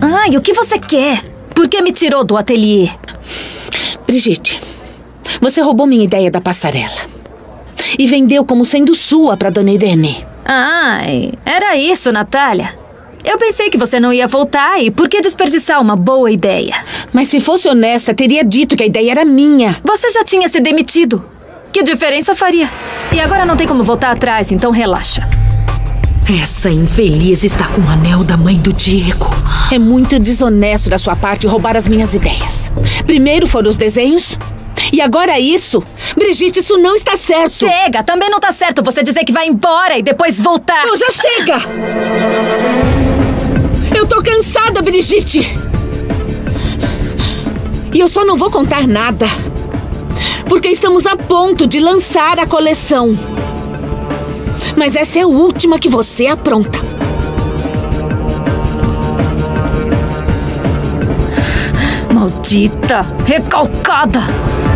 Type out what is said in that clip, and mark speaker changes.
Speaker 1: Ai, o que você quer? Por que me tirou do ateliê?
Speaker 2: Brigitte, você roubou minha ideia da passarela e vendeu como sendo sua para Dona Irene.
Speaker 1: Ai, era isso, Natália. Eu pensei que você não ia voltar e por que desperdiçar uma boa ideia?
Speaker 2: Mas se fosse honesta, teria dito que a ideia era minha.
Speaker 1: Você já tinha se demitido. Que diferença faria? E agora não tem como voltar atrás, então relaxa.
Speaker 3: Essa infeliz está com o anel da mãe do Diego.
Speaker 2: É muito desonesto da sua parte roubar as minhas ideias. Primeiro foram os desenhos e agora isso. Brigitte, isso não está certo.
Speaker 1: Chega! Também não tá certo você dizer que vai embora e depois voltar.
Speaker 2: Não, já chega! Eu tô cansada, Brigitte. E eu só não vou contar nada porque estamos a ponto de lançar a coleção. Mas essa é a última que você apronta.
Speaker 1: Maldita! Recalcada!